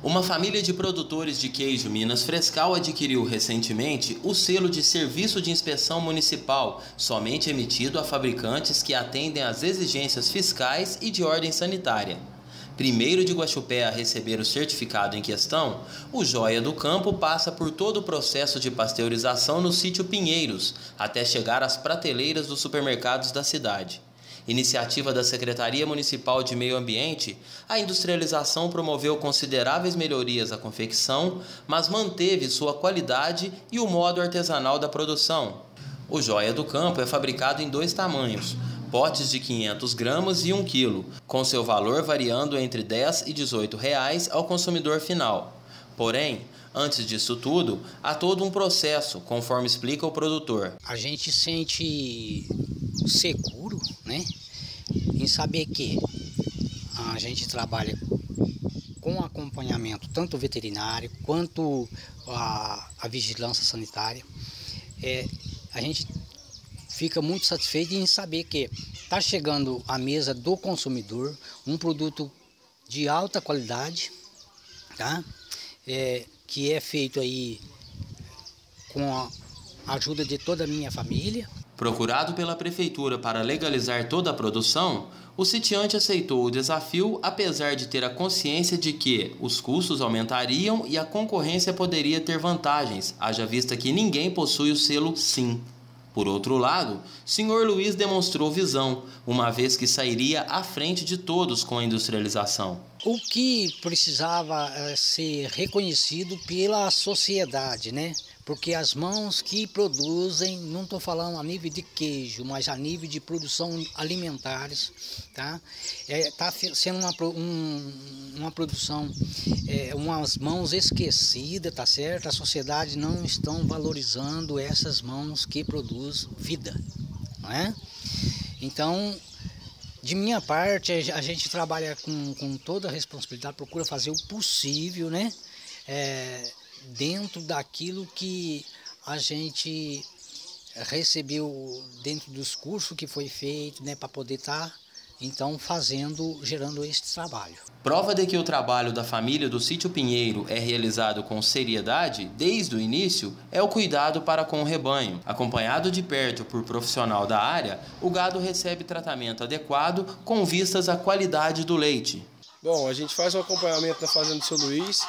Uma família de produtores de queijo Minas Frescal adquiriu recentemente o selo de Serviço de Inspeção Municipal, somente emitido a fabricantes que atendem às exigências fiscais e de ordem sanitária. Primeiro de Guaxupé a receber o certificado em questão, o Joia do Campo passa por todo o processo de pasteurização no sítio Pinheiros, até chegar às prateleiras dos supermercados da cidade. Iniciativa da Secretaria Municipal de Meio Ambiente, a industrialização promoveu consideráveis melhorias à confecção, mas manteve sua qualidade e o modo artesanal da produção. O Joia do Campo é fabricado em 2 tamanhos, potes de 500 gramas e 1 quilo, com seu valor variando entre R$ 10 e R$ 18 ao consumidor final. Porém, antes disso tudo, há todo um processo, conforme explica o produtor. A gente sente seguro, né, em saber que a gente trabalha com acompanhamento tanto veterinário quanto a vigilância sanitária. A gente fica muito satisfeito em saber que está chegando à mesa do consumidor um produto de alta qualidade, tá? Que é feito aí com a ajuda de toda a minha família. Procurado pela prefeitura para legalizar toda a produção, o sitiante aceitou o desafio, apesar de ter a consciência de que os custos aumentariam e a concorrência poderia ter vantagens, haja vista que ninguém possui o selo SIM. Por outro lado, Sr. Luiz demonstrou visão, uma vez que sairia à frente de todos com a industrialização. O que precisava ser reconhecido pela sociedade, né? Porque as mãos que produzem, não estou falando a nível de queijo, mas a nível de produção alimentares, tá? Está sendo uma produção, umas mãos esquecidas, tá certo? A sociedade não estão valorizando essas mãos que produzem vida, não é? Então, de minha parte, a gente trabalha com toda a responsabilidade, procura fazer o possível, né? Dentro daquilo que a gente recebeu dentro dos cursos que foi feito, né, para poder estar então gerando este trabalho. Prova de que o trabalho da família do Sítio Pinheiro é realizado com seriedade desde o início é o cuidado para com o rebanho. Acompanhado de perto por profissional da área, o gado recebe tratamento adequado com vistas à qualidade do leite. Bom, a gente faz um acompanhamento na fazenda do São Luís,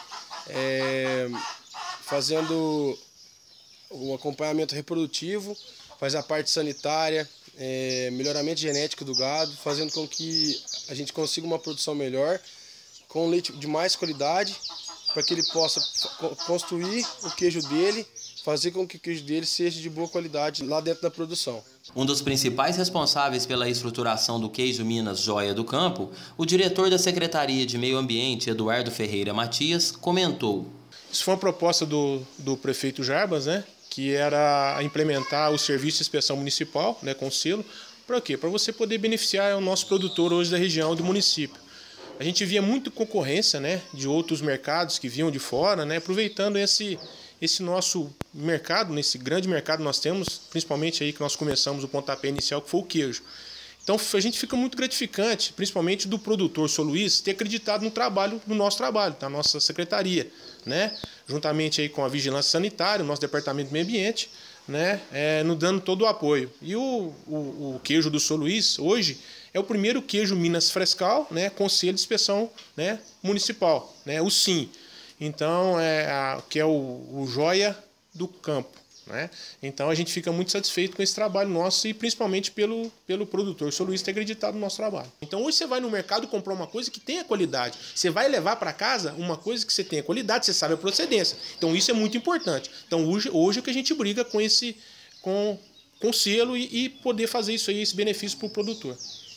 fazendo o acompanhamento reprodutivo, faz a parte sanitária, melhoramento genético do gado, fazendo com que a gente consiga uma produção melhor, com leite de mais qualidade, para que ele possa construir o queijo dele, fazer com que o queijo dele seja de boa qualidade lá dentro da produção. Um dos principais responsáveis pela estruturação do queijo Minas Joia do Campo, o diretor da Secretaria de Meio Ambiente, Eduardo Ferreira Matias, comentou: Isso foi uma proposta do prefeito Jarbas, né, que era implementar o serviço de inspeção municipal, né, com selo. Para quê? Para você poder beneficiar o nosso produtor hoje da região do município. A gente via muito concorrência, né, de outros mercados que vinham de fora, né, aproveitando esse nosso mercado, nesse grande mercado que nós temos, principalmente aí que nós começamos o pontapé inicial, que foi o queijo. Então a gente fica muito gratificante, principalmente do produtor São Luís, ter acreditado no nosso trabalho, da nossa secretaria, né? Juntamente aí com a vigilância sanitária, o nosso departamento de meio ambiente, né? Nos dando todo o apoio. E o queijo do São Luís, hoje, é o primeiro queijo Minas Frescal, né? Com selo de inspeção, né, municipal, né? O SIM. Então, que é o Joia do Campo, né? Então a gente fica muito satisfeito com esse trabalho nosso e principalmente pelo produtor São Luís ter acreditado no nosso trabalho. Então hoje você vai no mercado comprar uma coisa que tenha qualidade. Você vai levar para casa uma coisa que você tenha qualidade, você sabe a procedência. Então isso é muito importante. Então hoje é que a gente briga com selo e poder fazer isso aí, esse benefício para o produtor.